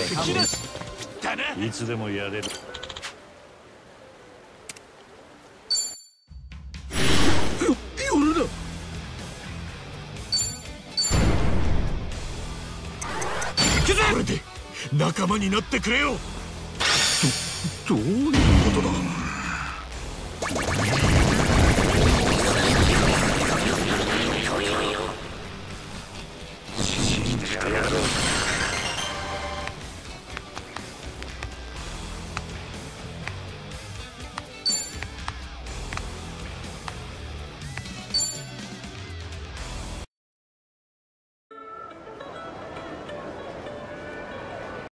敵なしだな。 いつでもやれる。 夜だ。これで仲間になってくれよ。どういうことだ。